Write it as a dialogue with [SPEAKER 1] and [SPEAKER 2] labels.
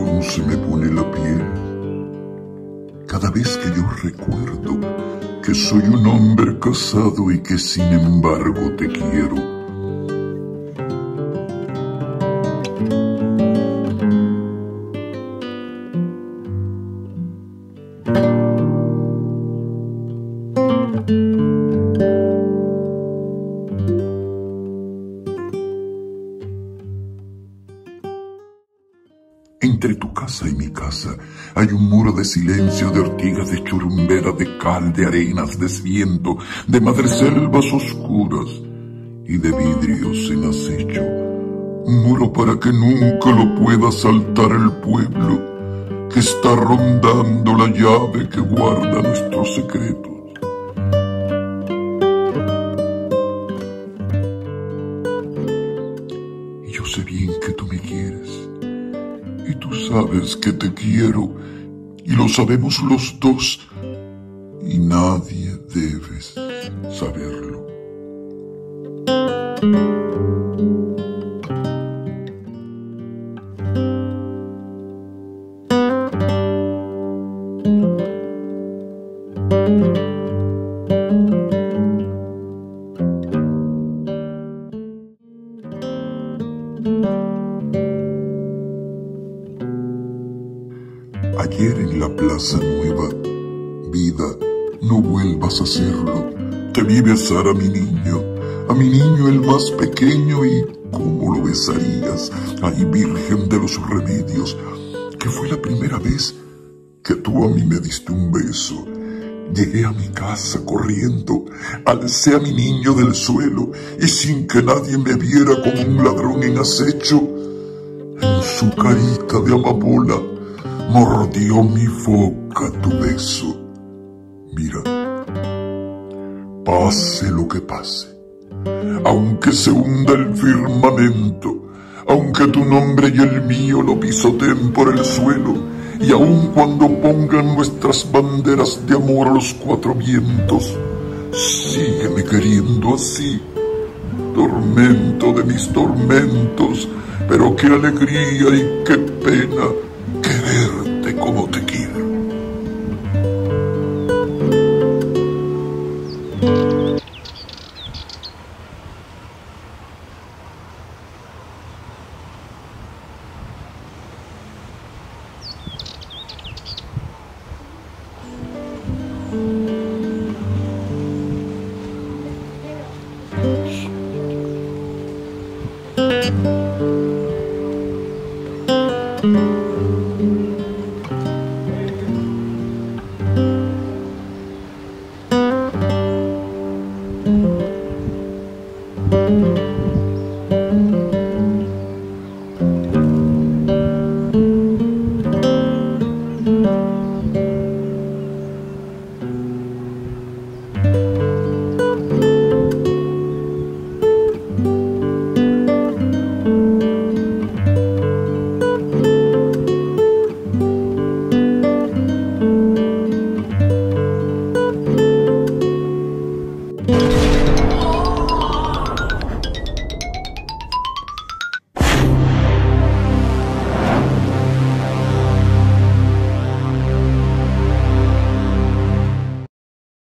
[SPEAKER 1] cómo se me pone la piel cada vez que yo recuerdo que soy un hombre casado y que sin embargo te quiero. Entre tu casa y mi casa hay un muro de silencio, de ortigas, de churumbera, de cal, de arenas, de viento, de madreselvas oscuras y de vidrios en acecho. Un muro para que nunca lo pueda saltar el pueblo que está rondando la llave que guarda nuestros secretos. Y yo sé bien que tú me quieres. Y tú sabes que te quiero, y lo sabemos los dos, y nadie debes saberlo. Ayer en la Plaza Nueva, vida, no vuelvas a hacerlo. Te vi besar a mi niño el más pequeño, y cómo lo besarías, ay Virgen de los Remedios, que fue la primera vez que tú a mí me diste un beso. Llegué a mi casa corriendo, alcé a mi niño del suelo y sin que nadie me viera como un ladrón en acecho, en su carita de amapola mordió mi boca tu beso. Mira, pase lo que pase, aunque se hunda el firmamento, aunque tu nombre y el mío lo pisoteen por el suelo, y aun cuando pongan nuestras banderas de amor a los cuatro vientos, sígueme queriendo así, tormento de mis tormentos, pero qué alegría y qué pena quererte como te quiero.